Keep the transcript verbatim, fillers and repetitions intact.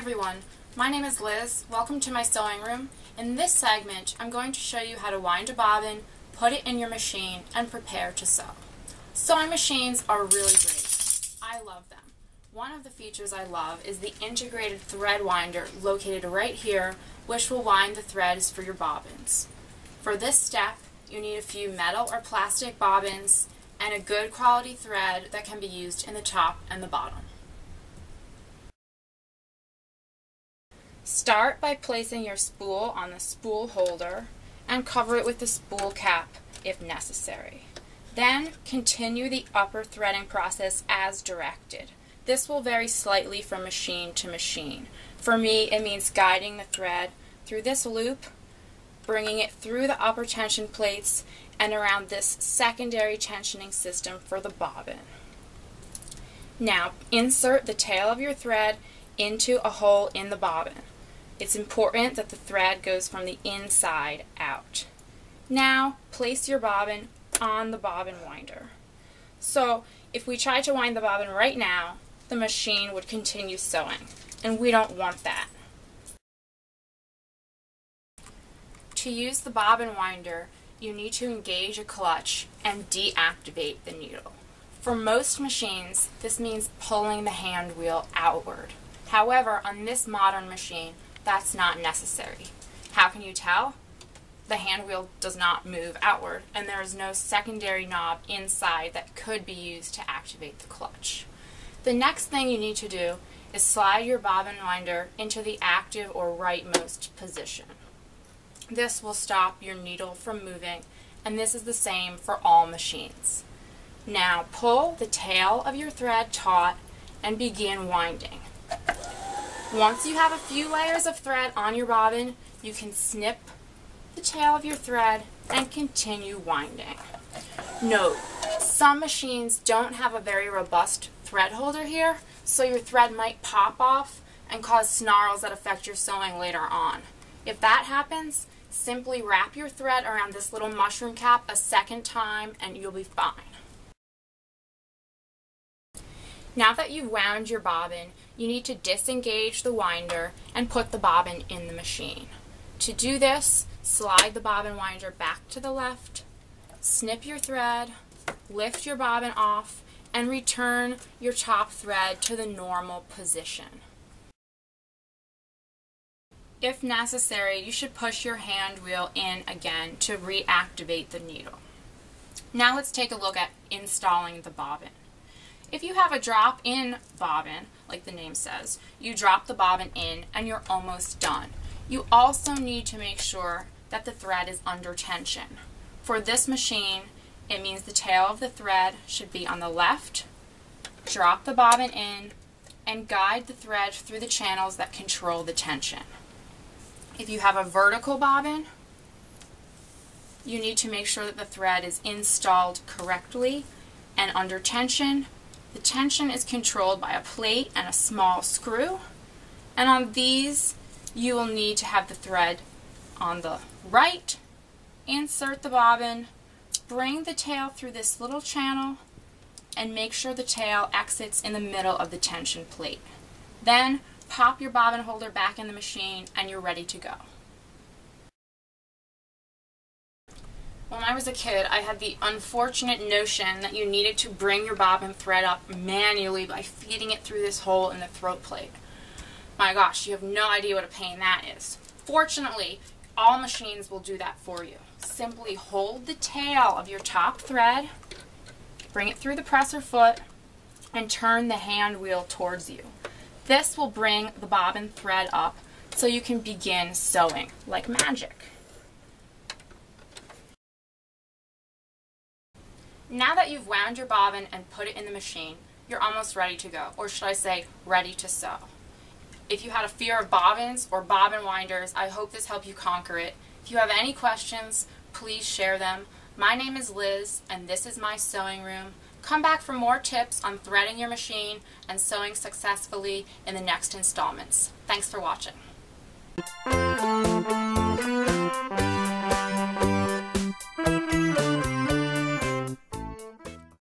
everyone, my name is Liz. Welcome to my sewing room. In this segment, I'm going to show you how to wind a bobbin, put it in your machine, and prepare to sew. Sewing machines are really great. I love them. One of the features I love is the integrated thread winder located right here, which will wind the threads for your bobbins. For this step, you need a few metal or plastic bobbins and a good quality thread that can be used in the top and the bottom. Start by placing your spool on the spool holder and cover it with the spool cap if necessary. Then continue the upper threading process as directed. This will vary slightly from machine to machine. For me, it means guiding the thread through this loop, bringing it through the upper tension plates and around this secondary tensioning system for the bobbin. Now, insert the tail of your thread into a hole in the bobbin. It's important that the thread goes from the inside out. Now, place your bobbin on the bobbin winder. So, if we try to wind the bobbin right now, the machine would continue sewing, and we don't want that. To use the bobbin winder, you need to engage a clutch and deactivate the needle. For most machines, this means pulling the hand wheel outward. However, on this modern machine, that's not necessary. How can you tell? The hand wheel does not move outward, and there is no secondary knob inside that could be used to activate the clutch. The next thing you need to do is slide your bobbin winder into the active or rightmost position. This will stop your needle from moving, and this is the same for all machines. Now pull the tail of your thread taut and begin winding. Once you have a few layers of thread on your bobbin, you can snip the tail of your thread and continue winding. Note, some machines don't have a very robust thread holder here, so your thread might pop off and cause snarls that affect your sewing later on. If that happens, simply wrap your thread around this little mushroom cap a second time and you'll be fine. Now that you've wound your bobbin, you need to disengage the winder and put the bobbin in the machine. To do this, slide the bobbin winder back to the left, snip your thread, lift your bobbin off, and return your top thread to the normal position. If necessary, you should push your hand wheel in again to reactivate the needle. Now let's take a look at installing the bobbin. If you have a drop-in bobbin, like the name says, you drop the bobbin in and you're almost done. You also need to make sure that the thread is under tension. For this machine, it means the tail of the thread should be on the left, drop the bobbin in, and guide the thread through the channels that control the tension. If you have a vertical bobbin, you need to make sure that the thread is installed correctly and under tension. The tension is controlled by a plate and a small screw, and on these you will need to have the thread on the right, insert the bobbin, bring the tail through this little channel, and make sure the tail exits in the middle of the tension plate. Then pop your bobbin holder back in the machine and you're ready to go. When I was a kid, I had the unfortunate notion that you needed to bring your bobbin thread up manually by feeding it through this hole in the throat plate. My gosh, you have no idea what a pain that is. Fortunately, all machines will do that for you. Simply hold the tail of your top thread, bring it through the presser foot, and turn the hand wheel towards you. This will bring the bobbin thread up so you can begin sewing like magic. Now that you've wound your bobbin and put it in the machine, you're almost ready to go, or should I say, ready to sew. If you had a fear of bobbins or bobbin winders, I hope this helped you conquer it. If you have any questions, please share them. My name is Liz, and this is my sewing room. Come back for more tips on threading your machine and sewing successfully in the next installments. Thanks for watching.